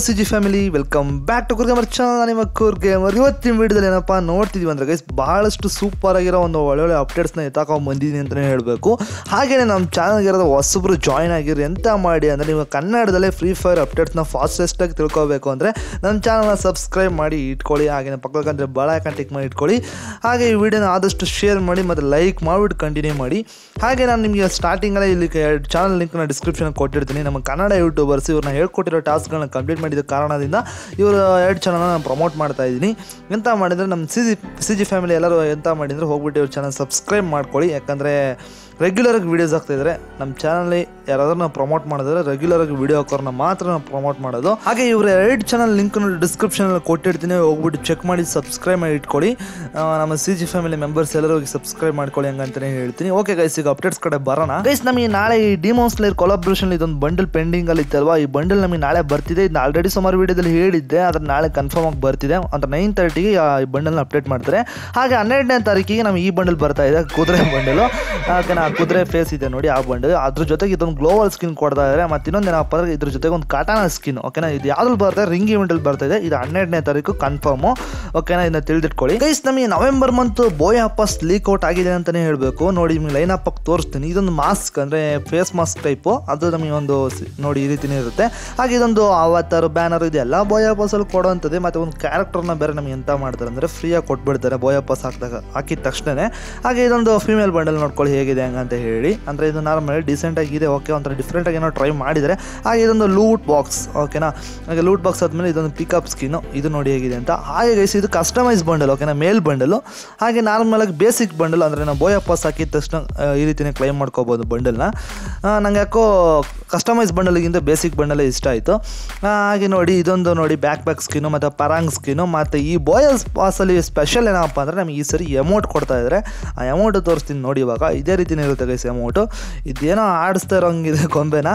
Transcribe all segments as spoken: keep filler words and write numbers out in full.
C G family, welcome back to Coorg gamer channel. ನಿಮ್ಮ Coorg gamer ಇವತ್ತಿನ ವಿಡಿಯೋದಲ್ಲಿ ಏನಪ್ಪ ನೋಡ್ತಿದ್ದೀವಿ ಅಂದರೆ ಗೈಸ್, ಭಾಳಷ್ಟು ಸೂಪರ್ ಆಗಿರೋ ಒಂದು ಒಳ್ಳೊಳ್ಳೆ ಅಪ್ಡೇಟ್ಸ್ನ ಎತ್ತಾಕೊಂಡು ಬಂದಿದ್ದೀನಿ ಅಂತಲೇ ಹೇಳಬೇಕು. ಹಾಗೆಯೇ ನಮ್ಮ ಚಾನಲ್ಗೆ ಇರೋದು ಹೊಸಬ್ರು ಜಾಯ್ನ್ ಆಗಿರಿ. ಎಂತ ಮಾಡಿ ಅಂದರೆ ನೀವು ಕನ್ನಡದಲ್ಲೇ ಫ್ರೀ ಫೈರ್ ಅಪ್ಡೇಟ್ಸ್ನ ಫಾಸ್ಟೆಸ್ಟಾಗಿ ತಿಳ್ಕೋಬೇಕು ಅಂದರೆ ನಮ್ಮ ಚಾನಲ್ನ ಸಬ್ಸ್ಕ್ರೈಬ್ ಮಾಡಿ ಇಟ್ಕೊಳ್ಳಿ. ಹಾಗೆಯೇ ಪಕ್ಕಕ್ಕಂದರೆ ಭಾಳ ಐಕಾನ್ ಟಿಕ್ ಮಾಡಿ ಇಟ್ಕೊಳ್ಳಿ. ಹಾಗೆ ಈ ವಿಡಿಯೋನ ಆದಷ್ಟು ಶೇರ್ ಮಾಡಿ ಮತ್ತು ಲೈಕ್ ಮಾಡಿಬಿಟ್ಟು ಕಂಟಿನ್ಯೂ ಮಾಡಿ. ಹಾಗೆ ನಾನು ನಿಮಗೆ ಸ್ಟಾರ್ಟಿಂಗಲ್ಲೇ ಇಲ್ಲಿ ಎರಡು ಚಾನಲ್ ಲಿಂಕ್ನ ಡಿಸ್ಕ್ರಿಪ್ಷನ್ ಕೊಟ್ಟಿರ್ತೀನಿ. ನಮ್ಮ ಕನ್ನಡ ಯೂಟ್ಯೂಬರ್ಸ್ ಇವ್ರನ್ನ ಹೇಳ್ಕೊಟ್ಟಿರೋ ಟಾಸ್ಕ್ಗಳನ್ನ ಕಂಪ್ಲೀಟ್ ಮಾಡಿದ ಕಾರಣದಿಂದ ಇವರು ಎರಡು ಚಾನಲ್ನ ನಾನು ಪ್ರಮೋಟ್ ಮಾಡ್ತಾ ಇದ್ದೀನಿ. ಎಂತ ಮಾಡಿದರೆ ನಮ್ಮ C G C G family ಎಲ್ಲರೂ ಎಂತ ಮಾಡಿದರೆ ಹೋಗ್ಬಿಟ್ಟು ಇವ್ರ ಚಾನಲ್ ಸಬ್ಸ್ಕ್ರೈಬ್ ಮಾಡ್ಕೊಳ್ಳಿ. ಯಾಕಂದರೆ ರೆಗ್ಯುಲರಾಗಿ ವೀಡಿಯೋಸ್ ಆಗ್ತಾಯಿದ್ದಾರೆ. ನಮ್ಮ ಚಾನಲ್ಲಿ ಯಾರಾದ್ರೂ ನಾವು ಪ್ರಮೋಟ್ ಮಾಡಿದ್ರೆ ರೆಗ್ಯುಲರಾಗಿ ವೀಡಿಯೋ ಹಾಕೋರನ್ನ ಮಾತ್ರ ನಾವು ಪ್ರಮೋಟ್ ಮಾಡೋದು. ಹಾಗೆ ಇವರು ಎರಡು ಚಾನಲ್ ಲಿಂಕ್ನ ಡಿಸ್ಕ್ರಿಪ್ಷನಲ್ಲಿ ಕೊಟ್ಟಿರ್ತೀನಿ, ಹೋಗ್ಬಿಟ್ಟು ಚೆಕ್ ಮಾಡಿ ಸಬ್ಸ್ಕ್ರೈಬ್ ಮಾಡಿ ಇಟ್ಕೊಳ್ಳಿ. ನಮ್ಮ ಸಿ ಜಿ ಫ್ಯಾಮಿಲಿ ಮೆಂಬರ್ಸ್ ಎಲ್ಲರೂ ಹೋಗಿ ಸಬ್ಸ್ಕ್ರೈಬ್ ಮಾಡ್ಕೊಳ್ಳಿ ಹಂಗಂತಲೇ ಹೇಳ್ತೀನಿ. ಓಕೆ ಗೈಸ್, ಈಗ ಅಪ್ಡೇಟ್ಸ್ ಕಡೆ ಬರೋಣ. ಗೈಸ್, ನಮಗೆ ನಾಳೆ ಈ ಡಿಮೋನ್ ಸ್ಲೇಯರ್ ಕೊಲಾಬ್ರೇಷನ್ ಇದೊಂದು ಬಂಡಲ್ ಪೆಂಡಿಂಗಲ್ಲಿ ಇತ್ತಲ್ವಾ, ಈ ಬಂಡಲ್ ನಮಗೆ ನಾಳೆ ಬರ್ತಿದೆ. ಇದು ಆಲ್ರೆಡಿ ಸುಮಾರು ವೀಡಿಯೋದಲ್ಲಿ ಹೇಳಿದ್ದೆ, ಅದ್ರ ನಾಳೆ ಕನ್ಫರ್ಮ್ ಆಗಿ ಬರ್ತಿದೆ. ಅಂತ ನೈನ್ ತರ್ಟಿಗೆ ಈ ಬಂಡಲ್ನ ಅಪ್ಡೇಟ್ ಮಾಡ್ತಾರೆ. ಹಾಗೆ ಹನ್ನೆರಡನೇ ತಾರೀಕಿಗೆ ನಮಗೆ ಈ ಬಂಡಲ್ ಬರ್ತಾ ಇದೆ, ಕುದುರೆ ಬಂಡಲು. ಯಾಕೆ ಆ ಕುದುರೆ ಫೇಸ್ ಇದೆ ನೋಡಿ, ಆ ಬಂಡಲ್. ಅದ್ರ ಜೊತೆಗೆ ಇದೊಂದು ಗ್ಲೋವಲ್ ಸ್ಕಿನ್ ಕೊಡ್ತಾ ಇದ್ದಾರೆ. ಮತ್ತು ಇನ್ನೊಂದು ಏನಪ್ಪ ಅಂದರೆ ಇದ್ರ ಜೊತೆಗೆ ಒಂದು ಕಾಟಾನ ಸ್ಕಿನ್. ಓಕೆನಾ, ಇದು ಯಾವ್ದ್ರಲ್ಲಿ ಬರ್ತಾ ಇದೆ, ರಿಂಗ್ ಇವೆಂಟಲ್ಲಿ ಬರ್ತಾ ಇದೆ. ಇದು ಹನ್ನೆರಡನೇ ತಾರೀಕು ಕನ್ಫರ್ಮು. ಓಕೆನಾ, ಇದನ್ನ ತಿಳಿದಿಟ್ಕೊಳ್ಳಿ. ಗೈಸ್, ನಮಗೆ November month booyah pass leak out ಆಗಿದೆ ಅಂತಲೇ ಹೇಳಬೇಕು. ನೋಡಿ ನಿಮ್ಗೆ ಲೈನ್ ಅಪ್ ತೋರಿಸ್ತೀನಿ. ಇದೊಂದು ಮಾಸ್ಕ್ ಅಂದರೆ ಫೇಸ್ ಮಾಸ್ಕ್ ಟೈಪು, ಅದು ನಮಗೆ ಒಂದು ನೋಡಿ ಈ ರೀತಿನೇ ಇರುತ್ತೆ. ಹಾಗೆ ಇದೊಂದು ಅವತಾರು ಬ್ಯಾನರ್ ಇದೆಲ್ಲ ಬೋಯ್ ಹಪ್ಪಸಲ್ಲಿ ಕೊಡುವಂಥದ್ದು. ಮತ್ತು ಒಂದು ಕ್ಯಾರೆಕ್ಟರ್ನ ಬೇರೆ ನಮಗೆ ಎಂತ ಮಾಡ್ತಾರೆ ಅಂದರೆ ಫ್ರೀಯಾಗಿ ಕೊಟ್ಬಿಡ್ತಾರೆ ಬೋಯ್ ಹಪ್ಪಸ್ ಹಾಕಿದಾಗ ಹಾಕಿದ ತಕ್ಷಣವೇ. ಹಾಗೆ ಇದೊಂದು ಫೀಮೇಲ್ ಬಂಡಲ್ ನೋಡ್ಕೊಳ್ಳಿ ಹೇಗಿದೆ ಹಂಗಂತ ಹೇಳಿ. ಅಂದರೆ ಇದು ನಾರ್ಮಲ್ ಡಿಸೆಂಟಾಗಿ ಇದೆ. ಓಕೆ, ಒಂಥರ ಡಿಫ್ರೆಂಟಾಗಿ ಏನೋ ಟ್ರೈ ಮಾಡಿದರೆ. ಹಾಗೆ ಇದೊಂದು ಲೂಟ್ ಬಾಕ್ಸ್. ಓಕೆನಾ, ಹಾಗೆ ಲೂಟ್ ಬಾಕ್ಸ್ ಆದಮೇಲೆ ಇದೊಂದು ಪಿಕಪ್ ಸ್ಕಿನ್ನು, ಇದು ನೋಡಿ ಹೇಗಿದೆ ಅಂತ. ಹಾಗೆ ಗೈಸ್, ಇದು ಕಸ್ಟಮೈಸ್ ಬಂಡಲ್. ಓಕೆನಾ, ಮೇಲ್ ಬಂಡಲು. ಹಾಗೆ ನಾರ್ಮಲಾಗಿ ಬೇಸಿಕ್ ಬಂಡಲ್ ಅಂದರೆ ನಾವು ಬೋಯ್ ಹಪ್ಪಸ್ ಹಾಕಿದ ತಕ್ಷಣ ಈ ರೀತಿಯೇ ಕ್ಲೈಮ್ ಮಾಡ್ಕೋಬೋದು ಬಂಡಲ್ನ. ನಂಗೆ ಯಾಕೋ ಕಸ್ಟಮೈಸ್ ಬಂಡಲ್ಗಿಂತ ಬೇಸಿಕ್ ಬಂಡಲೇ ಇಷ್ಟ ಆಯಿತು. ಹಾಗೆ ನೋಡಿ ಇದೊಂದು ನೋಡಿ ಬ್ಯಾಕ್ ಬ್ಯಾಕ್ ಸ್ಕಿನ್ನು ಮತ್ತು ಪರಾಂಗ್ ಸ್ಕಿನ್ನು. ಮತ್ತು ಈ ಬೋಯ್ ಪಾಸಲ್ಲಿ ಸ್ಪೆಷಲ್ ಏನಪ್ಪ ಅಂದರೆ ನಮಗೆ ಈ ಸರಿ ಎಮೌಂಟ್ ಕೊಡ್ತಾ ಇದ್ದಾರೆ. ಆ ಎಮೌಂಟು ತೋರಿಸ್ತೀನಿ ನೋಡಿ. ಇವಾಗ ಇದೇ ರೀತಿಯೇ ಇರುತ್ತೆ ಗೈಸ್ ಎಮೌಂಟು. ಇದೇನೋ ಆಡಿಸ್ತಾ ಇರೋಂಗಿದೆ ಗೊಂಬೆನ.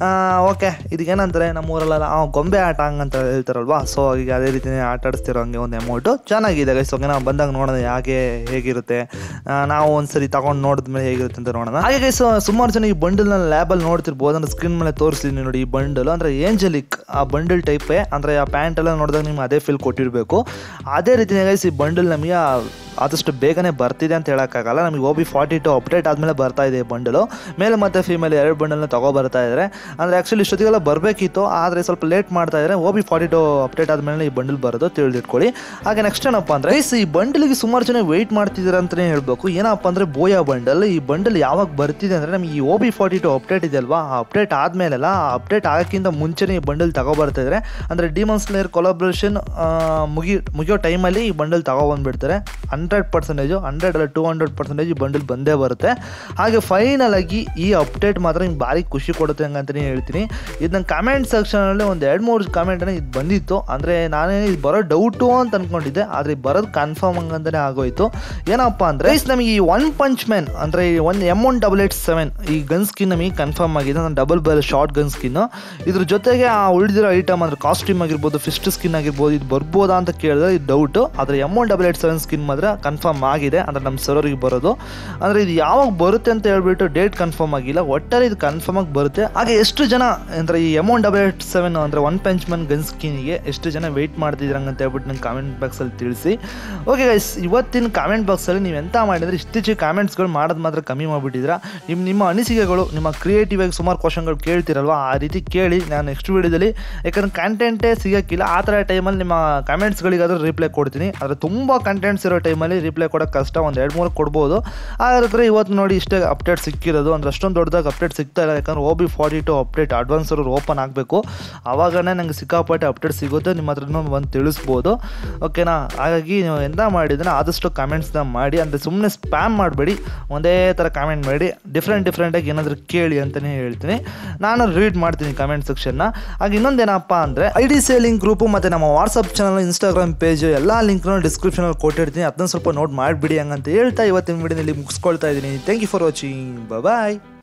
ಓಕೆ, ಇದಕ್ಕೇನಂತಾರೆ ನಮ್ಮೂರಲ್ಲೆಲ್ಲ ಗೊಂಬೆ ಆಟ ಹಂಗಂತ ಹೇಳ್ತಾರಲ್ವಾ, ಸೊ ಈಗ ಅದೇ ರೀತಿಯೇ ಆಟ ಆಡಿಸ್ತಿರೋ ಹಂಗೆ ಒಂದು ಅಮೌಂಟು ಚೆನ್ನಾಗಿದೆ ಗೈಸ್. ಓಕೆ, ನಾವು ಬಂದಾಗ ನೋಡೋಣ ಹಾಗೆ ಹೇಗಿರುತ್ತೆ. ನಾವು ಒಂದ್ಸರಿ ತಗೊಂಡು ನೋಡಿದ್ಮೇಲೆ ಹೇಗಿರುತ್ತೆ ಅಂತ ನೋಡೋಣ. ಹಾಗೆ ಗೈಸ್, ಸುಮಾರು ಜನ ಈ ಬಂಡಲ್ನ ಲ್ಯಾಬಲ್ಲಿ ನೋಡ್ತಿರ್ಬೋದು. ಅಂದರೆ ಸ್ಕ್ರೀನ್ ಮೇಲೆ ತೋರಿಸ್ತೀನಿ ನೋಡಿ. ಈ ಬಂಡಲ್ ಅಂದರೆ ಏಂಜಲಿಕ್ ಆ ಬಂಡಲ್ ಟೈಪೇ. ಅಂದರೆ ಆ ಪ್ಯಾಂಟ್ ಎಲ್ಲ ನೋಡಿದಾಗ ನಿಮ್ಗೆ ಅದೇ ಫೀಲ್ ಕೊಟ್ಟಿರಬೇಕು. ಅದೇ ರೀತಿಯೇ ಗೈಸ್ ಈ ಬಂಡಲ್ ನಮಗೆ ಆದಷ್ಟು ಬೇಗನೆ ಬರ್ತಿದೆ ಅಂತ ಹೇಳೋಕ್ಕಾಗಲ್ಲ. ನಮಗೆ O B forty two update ಆದಮೇಲೆ ಬರ್ತಾ ಇದೆ ಬಂಡಲು. ಮೇಲೆ ಮತ್ತು ಫೀಮೇಲ್ ಎರಡು ಬಂಡಲ್ನ ತಗೋ ಬರ್ತಾ ಇದ್ದಾರೆ. ಅಂದರೆ ಆ್ಯಕ್ಚುಲಿ ಇಷ್ಟೊತ್ತಿಗೆಲ್ಲ ಬರಬೇಕಿತ್ತು, ಆದರೆ ಸ್ವಲ್ಪ ಲೇಟ್ ಮಾಡ್ತಾ ಇದ್ದಾರೆ. O B forty two update ಆದಮೇಲೆ ಈ ಬಂಡಲ್ ಬರೋದು ತಿಳಿದಿಟ್ಕೊಳ್ಳಿ. ಹಾಗೆ ನೆಕ್ಸ್ಟ್ ಏನಪ್ಪ ಅಂದರೆ ಈ ಬಂಡಲ್ಗೆ ಸುಮಾರು ಜನ ವೆಯ್ಟ್ ಮಾಡ್ತಿದ್ದಾರೆ ಅಂತಲೇ ಹೇಳಬೇಕು. ಏನಪ್ಪ ಅಂದರೆ ಬೋಯಾ ಬಂಡಲ್. ಈ ಬಂಡಲ್ ಯಾವಾಗ ಬರ್ತಿದೆ ಅಂದರೆ ನಮಗೆ ಈ O B forty two update ಇದೆ ಅಲ್ವಾ, ಆ ಅಪ್ಡೇಟ್ ಆದಮೇಲೆಲ್ಲ ಆ ಅಪ್ಡೇಟ್ ಆಗೋಕ್ಕಿಂತ ಮುಂಚೆನೇ ಈ ಬಂಡಲ್ ತಗೋ ಬರ್ತಾ ಇದ್ದಾರೆ. ಅಂದರೆ ಡಿಮನ್ ಸ್ಲೇಯರ್ ಕೊಲಾಬ್ರೇಷನ್ ಮುಗಿ ಮುಗಿಯೋ ಟೈಮಲ್ಲಿ ಈ ಬಂಡಲ್ ತಗೊಬಂದ್ಬಿಡ್ತಾರೆ. ಹಂಡ್ರೆಡ್ ಪರ್ಸೆಂಟೇಜು ಹಂಡ್ರೆಡ್ ಅಲ್ಲ ಟೂ ಹಂಡ್ರೆಡ್ ಪರ್ಸೆಂಟೇಜ್ ಈ ಬಂಡಲ್ ಬಂದೇ ಬರುತ್ತೆ. ಹಾಗೆ ಫೈನಲ್ ಆಗಿ ಈ ಅಪ್ಡೇಟ್ ಮಾತ್ರ ನಿಮ್ಗೆ ಭಾರಿ ಖುಷಿ ಕೊಡುತ್ತೆ ಹಂಗಂತಲೇ ಹೇಳ್ತೀನಿ. ಇದು ನನ್ನ ಕಮೆಂಟ್ ಸೆಕ್ಷನಲ್ಲಿ ಒಂದು ಎರಡು ಮೂರು ಕಮೆಂಟನ್ನು ಇದು ಬಂದಿತ್ತು. ಅಂದರೆ ನಾನೇ ಇದು ಬರೋ ಡೌಟು ಅಂತ ಅಂದ್ಕೊಂಡಿದ್ದೆ, ಆದರೆ ಬರೋದು ಕನ್ಫರ್ಮ್ ಹಂಗಂತಲೇ ಆಗೋಯ್ತು. ಏನಪ್ಪ ಅಂದರೆ ನಮಗೆ ಈ ಒನ್ ಪಂಚ್ ಮ್ಯಾನ್ ಅಂದರೆ ಒಂದು M one double eight seven ಈ ಗನ್ ಸ್ಕಿನ್ ನಮಗೆ ಕನ್ಫರ್ಮ್ ಆಗಿದೆ. ನಾನು ಡಬಲ್ ಬಲ್ ಶಾರ್ಟ್ ಗನ್ ಸ್ಕಿನ್ನು. ಇದ್ರ ಜೊತೆಗೆ ಆ ಉಳಿದಿರೋ ಐಟಮ್ ಅಂದರೆ ಕಾಸ್ಟ್ಯೂಮ್ ಆಗಿರ್ಬೋದು, ಫಿಸ್ಟ್ ಸ್ಕಿನ್ ಆಗಿರ್ಬೋದು, ಇದು ಬರ್ಬೋದಾ ಅಂತ ಕೇಳಿದ್ರೆ ಇದು ಡೌಟು. ಆದರೆ M one double eight seven skin ಮಾತ್ರ ಕನ್ಫರ್ಮ್ ಆಗಿದೆ. ಅಂದರೆ ನಮ್ಮ ಸರ್ವರಿಗೆ ಬರೋದು. ಅಂದರೆ ಇದು ಯಾವಾಗ ಬರುತ್ತೆ ಅಂತ ಹೇಳ್ಬಿಟ್ಟು ಡೇಟ್ ಕನ್ಫರ್ಮ್ ಆಗಿಲ್ಲ, ಒಟ್ಟಾರೆ ಇದು ಕನ್ಫರ್ಮ್ ಆಗಿ ಬರುತ್ತೆ. ಹಾಗೆ ಎಷ್ಟು ಜನ ಅಂದರೆ ಈ M one double eight seven ಅಂದರೆ ಒನ್ ಪಂಚ್ ಮ್ಯಾನ್ ಗನ್ ಸ್ಕಿನ್ಗೆ ಎಷ್ಟು ಜನ ವೆಯ್ಟ್ ಮಾಡ್ತಿದ್ರಂಗೆ ಅಂತ ಹೇಳ್ಬಿಟ್ಟು ನಂಗೆ ಕಾಮೆಂಟ್ ಬಾಕ್ಸಲ್ಲಿ ತಿಳಿಸಿ. ಓಕೆ ಗೈಸ್, ಇವತ್ತಿನ ಕಾಮೆಂಟ್ ಬಾಕ್ಸಲ್ಲಿ ನೀವು ಎಂತ ಮಾಡಿದರೆ ಇತ್ತೀಚೆಗೆ ಕಾಮೆಂಟ್ಸ್ಗಳು ಮಾಡೋದು ಮಾತ್ರ ಕಮ್ಮಿ ಮಾಡಿಬಿಟ್ಟಿದ್ದೀರಾ. ನಿಮ್ಮ ನಿಮ್ಮ ಅನಿಸಿಕೆಗಳು, ನಿಮ್ಮ ಕ್ರಿಯೇಟಿವ್ ಆಗಿ ಸುಮಾರು ಕ್ವಶನ್ಗಳು ಕೇಳ್ತಿರಲ್ವ, ಆ ರೀತಿ ಕೇಳಿ. ನಾನು ನೆಕ್ಸ್ಟ್ ವೀಡಿಯೋದಲ್ಲಿ ಯಾಕಂದ್ರೆ ಕಂಟೆಂಟೇ ಸಿಗೋಕ್ಕಿಲ್ಲ, ಆ ಥರ ಟೈಮಲ್ಲಿ ನಿಮ್ಮ ಕಾಮೆಂಟ್ಸ್ಗಳಿಗಾದ್ರೂ ರಿಪ್ಲೈ ಕೊಡ್ತೀನಿ. ಆದರೆ ತುಂಬ ಕಂಟೆಂಟ್ಸ್ ಇರೋ ಟೈಮಲ್ಲಿ ರಿಪ್ಲೈ ಕೊಡೋಕ್ಕೆ ಕಷ್ಟ, ಒಂದು ಎರಡು ಮೂರು ಕೊಡ್ಬೋದು. ಆದರೆ ಇವತ್ತು ನೋಡಿ ಇಷ್ಟೇ ಅಪ್ಡೇಟ್ ಸಿಕ್ಕಿರೋದು. ಅಂದರೆ ಅಷ್ಟೊಂದು ದೊಡ್ಡದಾಗಿ ಅಪ್ಡೇಟ್ ಸಿಗ್ತಾ ಇಲ್ಲ. ಯಾಕಂದ್ರೆ O B forty two update advance ಅವರು ಓಪನ್ ಆಗಬೇಕು, ಆವಾಗನೇ ನನಗೆ ಸಿಕ್ಕಾಪಟ್ಟೆ ಅಪ್ಡೇಟ್ ಸಿಗುತ್ತೆ. ನಿಮ್ಮ ಹತ್ರನೂ ಬಂದು ತಿಳಿಸ್ಬೋದು. ಓಕೆನಾ, ಹಾಗಾಗಿ ನೀವು ಎಂತ ಮಾಡಿದ್ರೆ ಆದಷ್ಟು ಕಮೆಂಟ್ಸ್ನ ಮಾಡಿ. ಅಂದರೆ ಸುಮ್ಮನೆ ಸ್ಪ್ಯಾಮ್ ಮಾಡಬೇಡಿ, ಒಂದೇ ಥರ ಕಮೆಂಟ್ ಮಾಡಿ. ಡಿಫ್ರೆಂಟ್ ಡಿಫ್ರೆಂಟಾಗಿ ಏನಾದರೂ ಕೇಳಿ ಅಂತಲೇ ಹೇಳ್ತೀನಿ. ನಾನು ರೀಡ್ ಮಾಡ್ತೀನಿ ಕಮೆಂಟ್ ಸೆಕ್ಷನ್ನ. ಹಾಗೆ ಇನ್ನೊಂದೇನಪ್ಪ ಅಂದರೆ ಐ ಡಿ ಸೇಲಿಂಗ್ ಗ್ರೂಪು ಮತ್ತು ನಮ್ಮ ವಾಟ್ಸಪ್ ಚಾನಲ್, ಇನ್ಸ್ಟಾಗ್ರಾಮ್ ಪೇಜು ಎಲ್ಲ ಲಿಂಕ್ನ ಡಿಸ್ಕ್ರಿಪ್ಷನಲ್ಲಿ ಕೊಟ್ಟಿರ್ತೀನಿ. ಅದನ್ನ ಸ್ವಲ್ಪ ನೋಟ್ ಮಾಡಿಬಿಡಿ ಹಂಗಂತ ಹೇಳ್ತಾ ಇವತ್ತಿನ ವಿಡಿಯೋದಲ್ಲಿ ಮುಗಿಸ್ಕೊಳ್ತಾ ಇದ್ದೀನಿ. Thank you for watching. Bye.